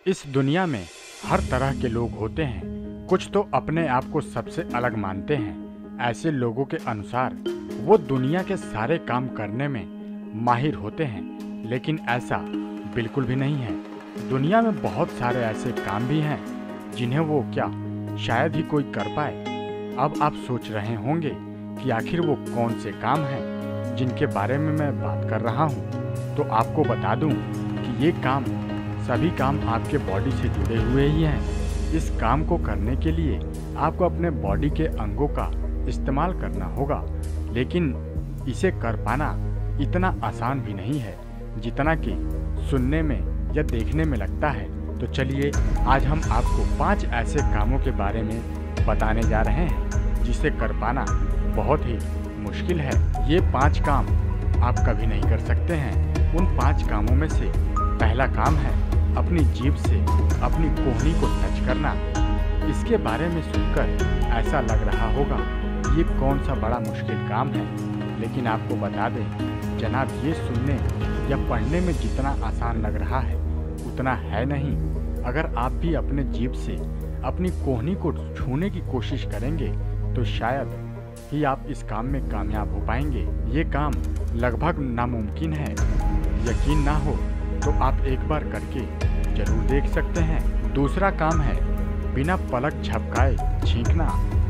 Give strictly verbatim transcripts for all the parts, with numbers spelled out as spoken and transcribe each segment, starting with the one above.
इस दुनिया में हर तरह के लोग होते हैं। कुछ तो अपने आप को सबसे अलग मानते हैं। ऐसे लोगों के अनुसार वो दुनिया के सारे काम करने में माहिर होते हैं, लेकिन ऐसा बिल्कुल भी नहीं है। दुनिया में बहुत सारे ऐसे काम भी हैं जिन्हें वो क्या शायद ही कोई कर पाए। अब आप सोच रहे होंगे कि आखिर वो कौन से काम हैं जिनके बारे में मैं बात कर रहा हूँ। तो आपको बता दूँ कि ये काम सभी काम आपके बॉडी से जुड़े हुए ही हैं। इस काम को करने के लिए आपको अपने बॉडी के अंगों का इस्तेमाल करना होगा, लेकिन इसे कर पाना इतना आसान भी नहीं है जितना कि सुनने में या देखने में लगता है। तो चलिए आज हम आपको पांच ऐसे कामों के बारे में बताने जा रहे हैं जिसे कर पाना बहुत ही मुश्किल है। ये पांच काम आप कभी नहीं कर सकते हैं। उन पांच कामों में से पहला काम है अपनी जीभ से अपनी कोहनी को टच करना। इसके बारे में सुनकर ऐसा लग रहा होगा ये कौन सा बड़ा मुश्किल काम है, लेकिन आपको बता दें जनाब, ये सुनने या पढ़ने में जितना आसान लग रहा है उतना है नहीं। अगर आप भी अपने जीभ से अपनी कोहनी को छूने की कोशिश करेंगे तो शायद ही आप इस काम में कामयाब हो पाएंगे। ये काम लगभग नामुमकिन है। यकीन ना हो तो आप एक बार करके जरूर देख सकते हैं। दूसरा काम है बिना पलक झपकाए छींकना।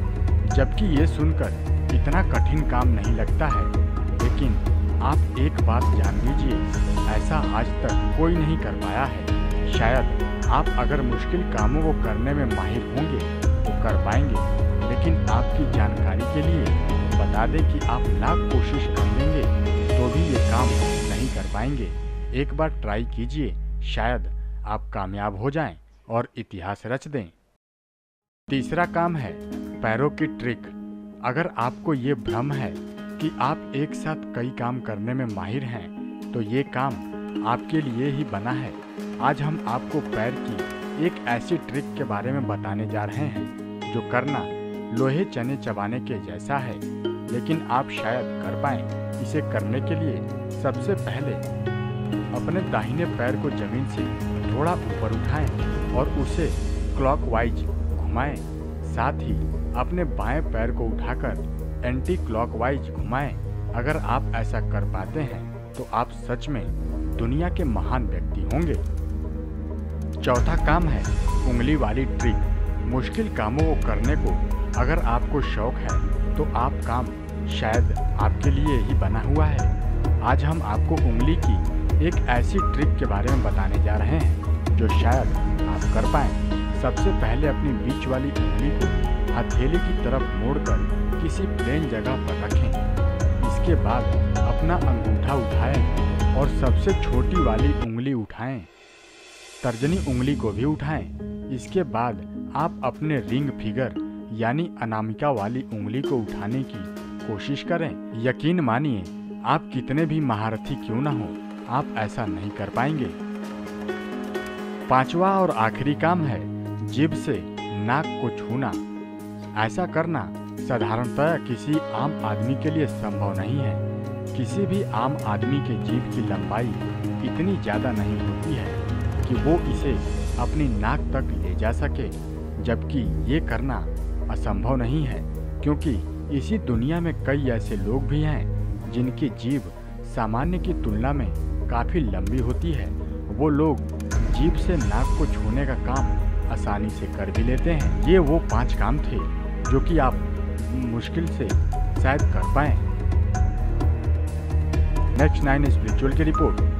जबकि ये सुनकर इतना कठिन काम नहीं लगता है, लेकिन आप एक बात जान लीजिए, ऐसा आज तक कोई नहीं कर पाया है। शायद आप अगर मुश्किल कामों को करने में माहिर होंगे तो कर पाएंगे, लेकिन आपकी जानकारी के लिए बता दें कि आप लाख कोशिश कर लेंगे तो भी ये काम नहीं कर पाएंगे। एक बार ट्राई कीजिए, शायद आप कामयाब हो जाएं और इतिहास रच दें। तीसरा काम है पैरों की ट्रिक। अगर आपको ये भ्रम है कि आप एक साथ कई काम करने में माहिर हैं, तो ये काम आपके लिए ही बना है। आज हम आपको पैर की एक ऐसी ट्रिक के बारे में बताने जा रहे हैं जो करना लोहे चने चबाने के जैसा है, लेकिन आप शायद कर पाएं। इसे करने के लिए सबसे पहले अपने दाहिने पैर को जमीन से थोड़ा ऊपर उठाएं और उसे क्लॉकवाइज घुमाएं। साथ ही अपने बाएं पैर को उठाकर एंटी क्लॉकवाइज घुमाएं। अगर आप ऐसा कर पाते हैं तो आप सच में दुनिया के महान व्यक्ति होंगे। चौथा काम है उंगली वाली ट्रिक। मुश्किल कामों को करने को अगर आपको शौक है तो आप काम शायद आपके लिए ही बना हुआ है। आज हम आपको उंगली की एक ऐसी ट्रिक के बारे में बताने जा रहे हैं जो शायद आप कर पाएं। सबसे पहले अपनी बीच वाली उंगली को हथेली की तरफ मोड़कर किसी प्लेन जगह पर रखें। इसके बाद अपना अंगूठा उठाएं और सबसे छोटी वाली उंगली उठाएं। तर्जनी उंगली को भी उठाएं। इसके बाद आप अपने रिंग फिंगर यानी अनामिका वाली उंगली को उठाने की कोशिश करें। यकीन मानिए, आप कितने भी महारथी क्यों ना हो, आप ऐसा नहीं कर पाएंगे। पांचवा और आखिरी काम है जीभ से नाक को छूना। ऐसा करना साधारणतः किसी आम आदमी के लिए संभव नहीं है। किसी भी आम आदमी के जीभ की लंबाई इतनी ज़्यादा नहीं होती है कि वो इसे अपनी नाक तक ले जा सके, जबकि ये करना असंभव नहीं है, क्योंकि इसी दुनिया में कई ऐसे लोग भी हैं जिनकी जीभ सामान्य की तुलना में काफ़ी लंबी होती है। वो लोग जीभ से नाक को छूने का काम आसानी से कर भी लेते हैं। ये वो पांच काम थे जो कि आप मुश्किल से शायद कर पाएं। नेक्स्ट नाइन स्पिरिचुअल की रिपोर्ट।